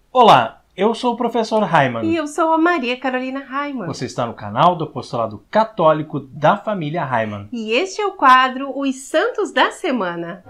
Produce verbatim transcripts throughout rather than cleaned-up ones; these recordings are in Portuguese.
Olá, eu sou o professor Raimann. E eu sou a Maria Carolina Raimann. Você está no canal do Apostolado Católico da Família Raimann. E este é o quadro Os Santos da Semana.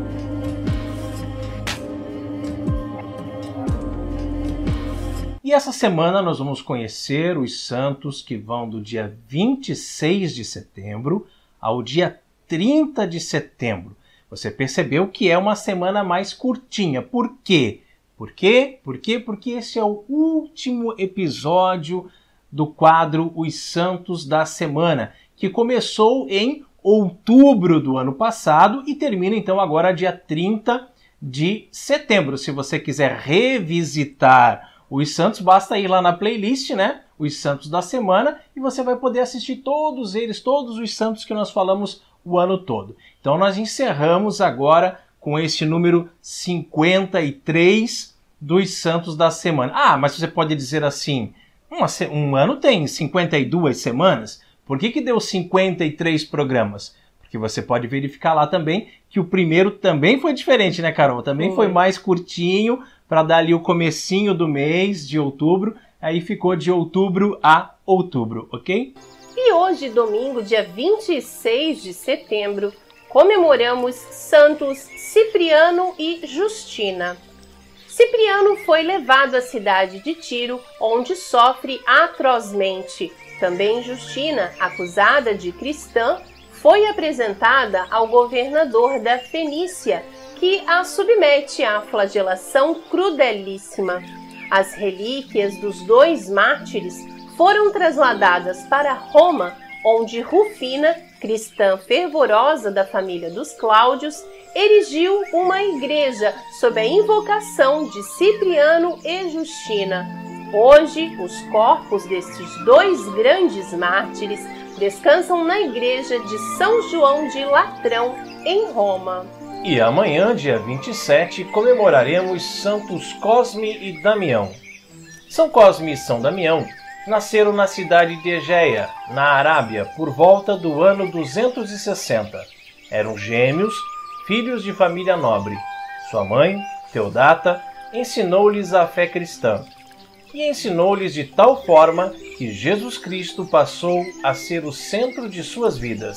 E essa semana nós vamos conhecer os santos que vão do dia vinte e seis de setembro ao dia trinta de setembro. Você percebeu que é uma semana mais curtinha. Por quê? Por quê? Por quê? Porque esse é o último episódio do quadro Os Santos da Semana, que começou em outubro do ano passado e termina então agora dia trinta de setembro. Se você quiser revisitar os santos, basta ir lá na playlist, né? Os Santos da Semana, e você vai poder assistir todos eles, todos os santos que nós falamos o ano todo. Então nós encerramos agora com este número cinquenta e três dos Santos da Semana. Ah, mas você pode dizer assim, uma, um ano tem cinquenta e duas semanas? Por que que deu cinquenta e três programas? Porque você pode verificar lá também que o primeiro também foi diferente, né, Carol? Também foi, foi mais curtinho, para dar ali o comecinho do mês de outubro. Aí ficou de outubro a outubro, ok? E hoje, domingo, dia vinte e seis de setembro, comemoramos Santos Cipriano e Justina. Cipriano foi levado à cidade de Tiro, onde sofre atrozmente. Também Justina, acusada de cristã, foi apresentada ao governador da Fenícia, que a submete à flagelação crudelíssima. As relíquias dos dois mártires foram trasladadas para Roma, onde Rufina, cristã fervorosa da família dos Cláudios, erigiu uma igreja sob a invocação de Cipriano e Justina. Hoje, os corpos destes dois grandes mártires descansam na igreja de São João de Latrão, em Roma. E amanhã, dia vinte e sete, comemoraremos Santos Cosme e Damião. São Cosme e São Damião nasceram na cidade de Egeia, na Arábia, por volta do ano duzentos e sessenta. Eram gêmeos, filhos de família nobre. Sua mãe, Teodata, ensinou-lhes a fé cristã. E ensinou-lhes de tal forma que Jesus Cristo passou a ser o centro de suas vidas.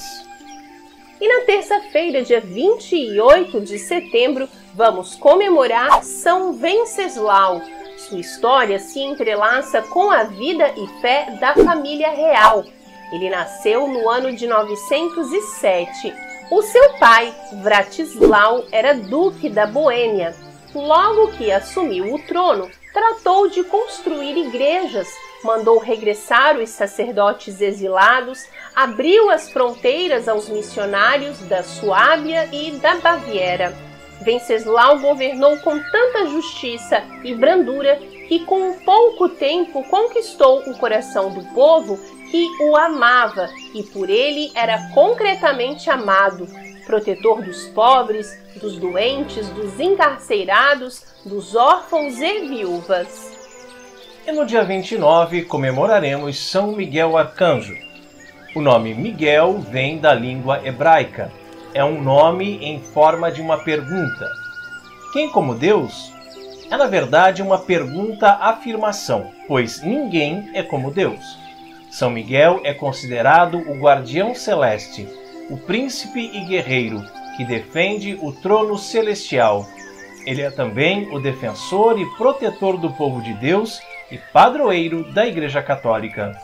E na terça-feira, dia vinte e oito de setembro, vamos comemorar São Venceslau. Sua história se entrelaça com a vida e fé da família real. Ele nasceu no ano de novecentos e sete. O seu pai, Vratislau, era duque da Boêmia. Logo que assumiu o trono, tratou de construir igrejas, mandou regressar os sacerdotes exilados, abriu as fronteiras aos missionários da Suábia e da Baviera. Venceslau governou com tanta justiça e brandura que com pouco tempo conquistou o coração do povo que o amava e por ele era concretamente amado, protetor dos pobres, dos doentes, dos encarcerados, dos órfãos e viúvas. E no dia vinte e nove comemoraremos São Miguel Arcanjo. O nome Miguel vem da língua hebraica. É um nome em forma de uma pergunta. Quem como Deus? É na verdade uma pergunta-afirmação, pois ninguém é como Deus. São Miguel é considerado o guardião celeste, o príncipe e guerreiro que defende o trono celestial. Ele é também o defensor e protetor do povo de Deus e padroeiro da Igreja Católica.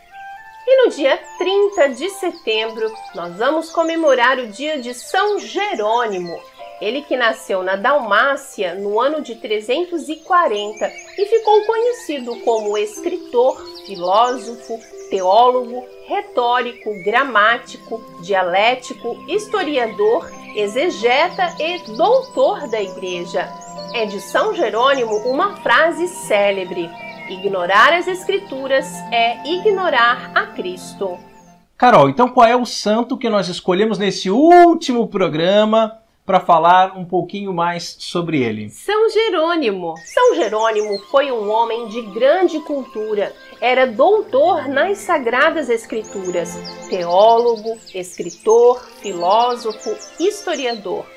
E no dia trinta de setembro, nós vamos comemorar o dia de São Jerônimo. Ele que nasceu na Dalmácia no ano de trezentos e quarenta e ficou conhecido como escritor, filósofo, teólogo, retórico, gramático, dialético, historiador, exegeta e doutor da Igreja. É de São Jerônimo uma frase célebre: ignorar as Escrituras é ignorar a Cristo. Carol, então qual é o santo que nós escolhemos nesse último programa para falar um pouquinho mais sobre ele? São Jerônimo. São Jerônimo foi um homem de grande cultura. Era doutor nas Sagradas Escrituras, teólogo, escritor, filósofo, historiador.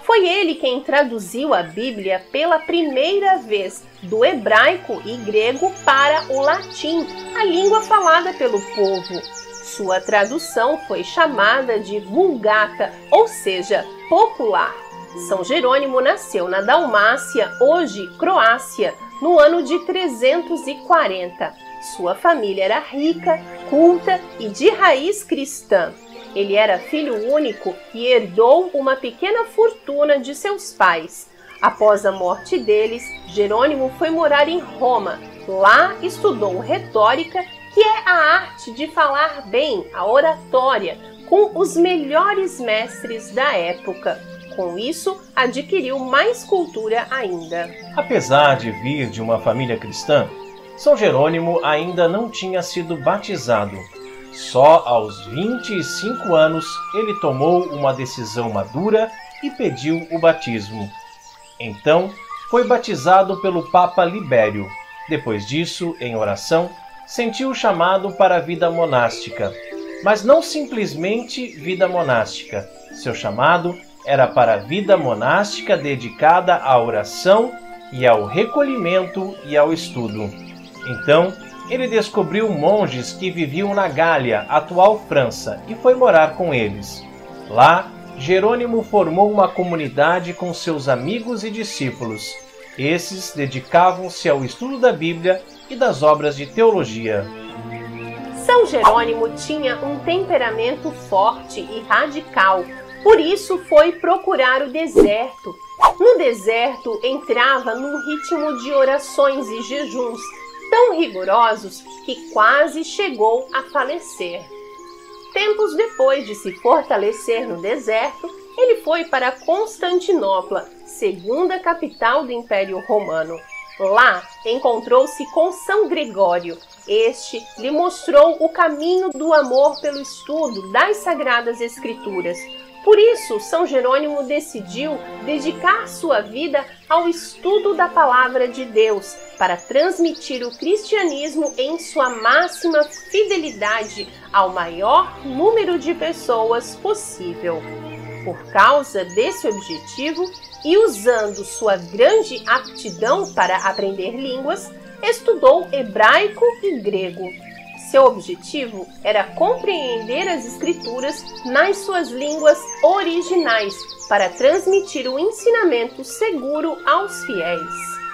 Foi ele quem traduziu a Bíblia pela primeira vez do hebraico e grego para o latim, a língua falada pelo povo. Sua tradução foi chamada de Vulgata, ou seja, popular. São Jerônimo nasceu na Dalmácia, hoje Croácia, no ano de trezentos e quarenta. Sua família era rica, culta e de raiz cristã. Ele era filho único e herdou uma pequena fortuna de seus pais. Após a morte deles, Jerônimo foi morar em Roma. Lá estudou retórica, que é a arte de falar bem, a oratória, com os melhores mestres da época. Com isso, adquiriu mais cultura ainda. Apesar de vir de uma família cristã, São Jerônimo ainda não tinha sido batizado. Só aos vinte e cinco anos ele tomou uma decisão madura e pediu o batismo. Então, foi batizado pelo Papa Libério. Depois disso, em oração, sentiu o chamado para a vida monástica. Mas não simplesmente vida monástica. Seu chamado era para a vida monástica dedicada à oração e ao recolhimento e ao estudo. Então, ele descobriu monges que viviam na Gália, atual França, e foi morar com eles. Lá, Jerônimo formou uma comunidade com seus amigos e discípulos. Esses dedicavam-se ao estudo da Bíblia e das obras de teologia. São Jerônimo tinha um temperamento forte e radical, por isso foi procurar o deserto. No deserto, entrava num ritmo de orações e jejuns tão rigorosos que quase chegou a falecer. Tempos depois de se fortalecer no deserto, ele foi para Constantinopla, segunda capital do Império Romano. Lá, encontrou-se com São Gregório. Este lhe mostrou o caminho do amor pelo estudo das Sagradas Escrituras. Por isso, São Jerônimo decidiu dedicar sua vida ao estudo da Palavra de Deus, para transmitir o cristianismo em sua máxima fidelidade ao maior número de pessoas possível. Por causa desse objetivo, e usando sua grande aptidão para aprender línguas, estudou hebraico e grego. Seu objetivo era compreender as Escrituras nas suas línguas originais, para transmitir o ensinamento seguro aos fiéis.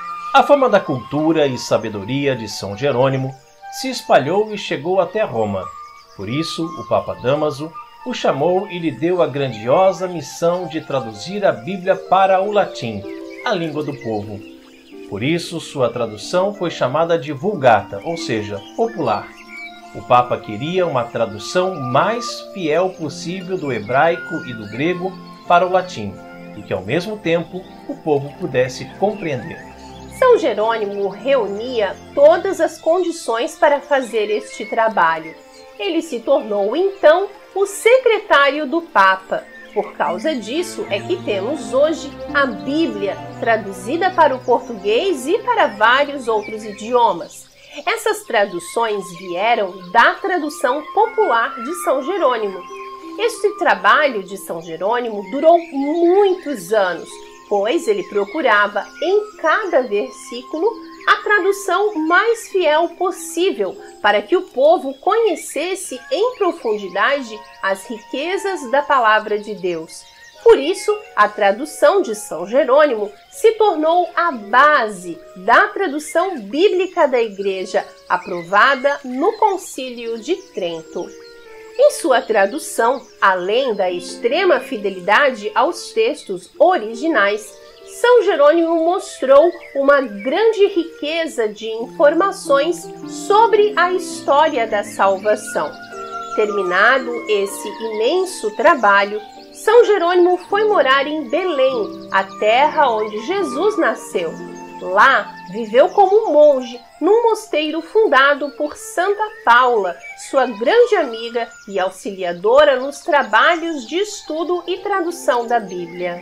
A fama da cultura e sabedoria de São Jerônimo se espalhou e chegou até Roma. Por isso, o Papa Dámaso o chamou e lhe deu a grandiosa missão de traduzir a Bíblia para o latim, a língua do povo. Por isso, sua tradução foi chamada de Vulgata, ou seja, popular. O Papa queria uma tradução mais fiel possível do hebraico e do grego para o latim, e que ao mesmo tempo o povo pudesse compreender. São Jerônimo reunia todas as condições para fazer este trabalho. Ele se tornou então o secretário do Papa. Por causa disso é que temos hoje a Bíblia traduzida para o português e para vários outros idiomas. Essas traduções vieram da tradução popular de São Jerônimo. Este trabalho de São Jerônimo durou muitos anos, pois ele procurava em cada versículo a tradução mais fiel possível para que o povo conhecesse em profundidade as riquezas da palavra de Deus. Por isso, a tradução de São Jerônimo se tornou a base da tradução bíblica da Igreja, aprovada no Concílio de Trento. Em sua tradução, além da extrema fidelidade aos textos originais, São Jerônimo mostrou uma grande riqueza de informações sobre a história da salvação. Terminado esse imenso trabalho, São Jerônimo foi morar em Belém, a terra onde Jesus nasceu. Lá, viveu como monge num mosteiro fundado por Santa Paula, sua grande amiga e auxiliadora nos trabalhos de estudo e tradução da Bíblia.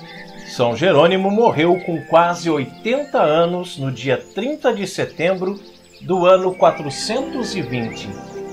São Jerônimo morreu com quase oitenta anos no dia trinta de setembro do ano quatrocentos e vinte.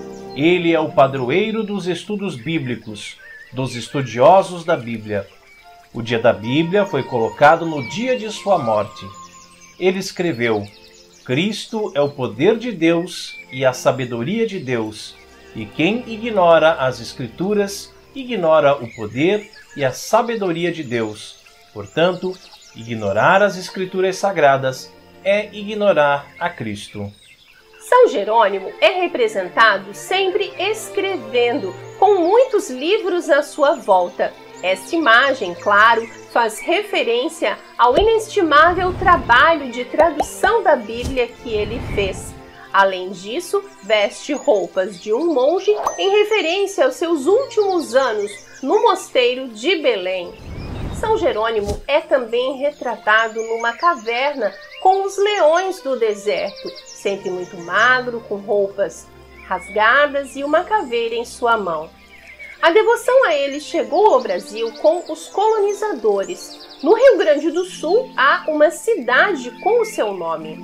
Ele é o padroeiro dos estudos bíblicos, dos estudiosos da Bíblia. O dia da Bíblia foi colocado no dia de sua morte. Ele escreveu: Cristo é o poder de Deus e a sabedoria de Deus, e quem ignora as Escrituras ignora o poder e a sabedoria de Deus. Portanto, ignorar as Escrituras sagradas é ignorar a Cristo. São Jerônimo é representado sempre escrevendo, com muitos livros à sua volta. Esta imagem, claro, faz referência ao inestimável trabalho de tradução da Bíblia que ele fez. Além disso, veste roupas de um monge em referência aos seus últimos anos no mosteiro de Belém. São Jerônimo é também retratado numa caverna com os leões do deserto, sempre muito magro, com roupas rasgadas e uma caveira em sua mão. A devoção a ele chegou ao Brasil com os colonizadores. No Rio Grande do Sul há uma cidade com o seu nome.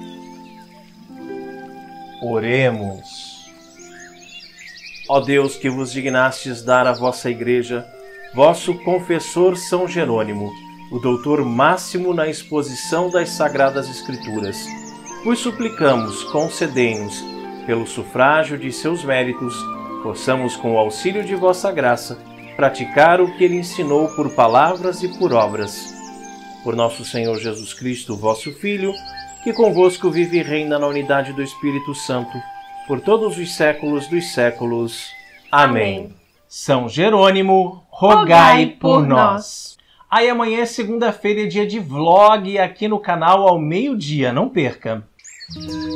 Oremos. Ó Deus, que vos dignastes dar à vossa Igreja, vosso confessor São Jerônimo, o doutor máximo na exposição das Sagradas Escrituras, vos suplicamos, concedei-nos, pelo sufrágio de seus méritos, possamos, com o auxílio de vossa graça, praticar o que ele ensinou por palavras e por obras. Por nosso Senhor Jesus Cristo, vosso Filho, que convosco vive e reina na unidade do Espírito Santo, por todos os séculos dos séculos. Amém. Amém. São Jerônimo, rogai por nós. Aí amanhã é segunda-feira, é dia de vlog aqui no canal ao meio-dia, não perca!